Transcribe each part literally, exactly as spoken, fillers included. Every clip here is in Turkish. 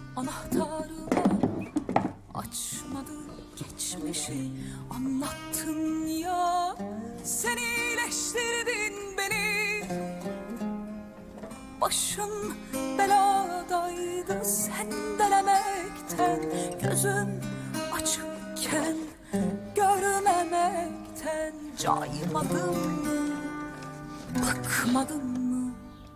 anahtarı açmadı geçmişi. Anlattın ya, sen iyileştirdin beni. Başım beladaydı sendelemekten, gözüm açıkken görmemekten. Caymadın mı, bıkmadın mı?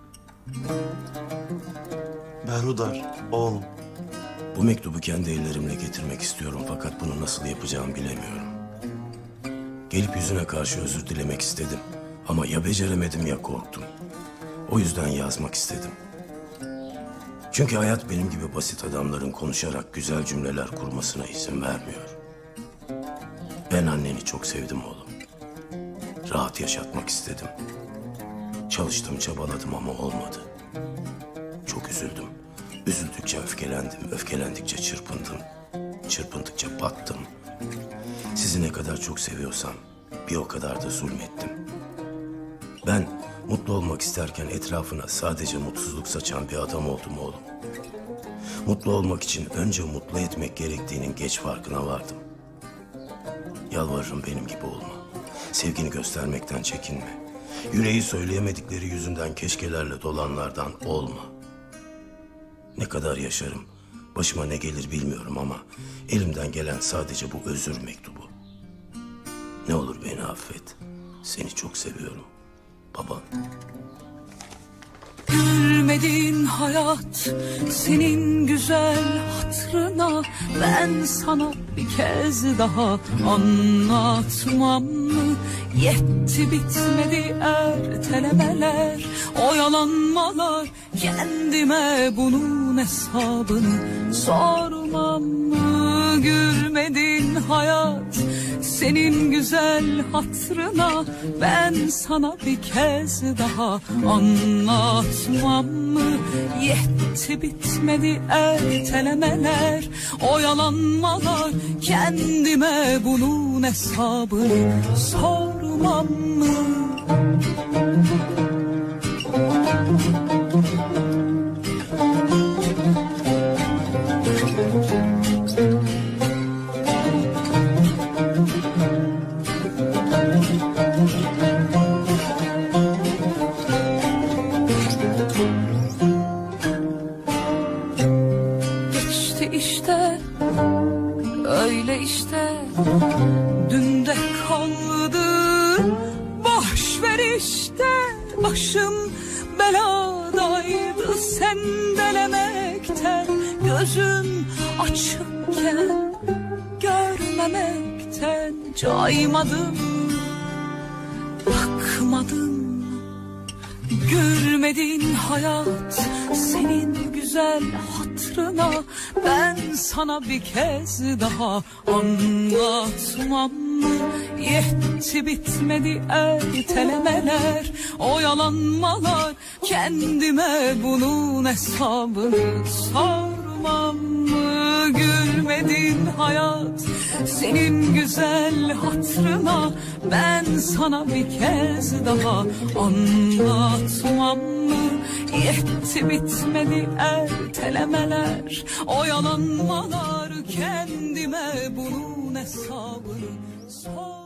Berhudar, oğlum. Bu mektubu kendi ellerimle getirmek istiyorum fakat bunu nasıl yapacağımı bilemiyorum. Gelip yüzüne karşı özür dilemek istedim. Ama ya beceremedim ya korktum. O yüzden yazmak istedim. Çünkü hayat benim gibi basit adamların konuşarak güzel cümleler kurmasına izin vermiyor. Ben anneni çok sevdim oğlum. Rahat yaşatmak istedim. Çalıştım, çabaladım ama olmadı. Çok üzüldüm. Üzüldükçe öfkelendim, öfkelendikçe çırpındım. Çırpındıkça battım. Sizi ne kadar çok seviyorsam bir o kadar da zulmettim. Ben mutlu olmak isterken etrafına sadece mutsuzluk saçan bir adam oldum oğlum. Mutlu olmak için önce mutlu etmek gerektiğinin geç farkına vardım. Yalvarırım benim gibi olma. Sevgini göstermekten çekinme. Yüreği söyleyemedikleri yüzünden keşkelerle dolanlardan olma. Ne kadar yaşarım, başıma ne gelir bilmiyorum ama elimden gelen sadece bu özür mektubu. Ne olur beni affet. Seni çok seviyorum. Baban. Gülmedin hayat, senin güzel hatırına ben sana bir kez daha anlatmam mı? Yetti bitmedi ertelemeler, oyalanmalar, kendime bunun hesabını sormam mı? Gülmedin hayat, senin güzel hatırına ben sana bir kez daha anlatmam mı? Yetti bitmedi ertelemeler, oyalanmalar, kendime bunun hesabını sormam mı? Geçti işte, öyle işte, dün de kaldı. Boş ver işte, başım beladaydı sendelemekten, gözüm açıkken görmemekten. Caymadım, bakmadım. Gülmedin hayat, senin güzel hatırına ben sana bir kez daha anlatmam mı? Yetti bitmedi ertelemeler, oyalanmalar, kendime bunun hesabını sormam mı? Gülmedin hayat, senin güzel hatırına ben sana bir kez daha anlatmam mı? Yetti bitmedi ertelemeler, oyalanmalar, kendime bunun hesabını sor.